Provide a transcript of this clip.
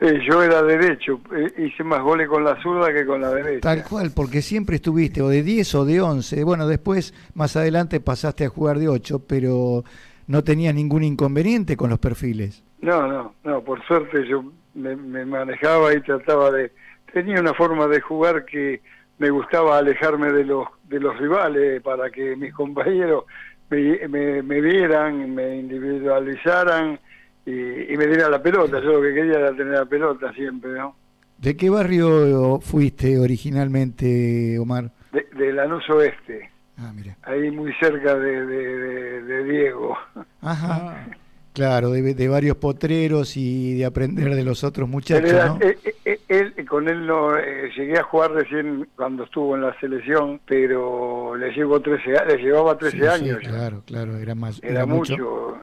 Yo era derecho, hice más goles con la zurda que con la derecha. Tal cual, porque siempre estuviste o de 10 o de 11. Bueno, después, más adelante, pasaste a jugar de 8, pero no tenías ningún inconveniente con los perfiles. No, por suerte yo me manejaba y trataba de... Tenía una forma de jugar que me gustaba alejarme de los rivales para que mis compañeros me vieran, me individualizaran y me dieran la pelota. Yo lo que quería era tener la pelota siempre, ¿no? ¿De qué barrio fuiste originalmente, Omar? De Lanús Oeste, Ah, mira. ahí muy cerca de Diego. Ajá. Claro, de varios potreros y de aprender de los otros muchachos, ¿no? Con él no llegué a jugar recién cuando estuvo en la selección, pero le llevaba 13 Sí, años ya. claro, claro, era Era mucho. mucho.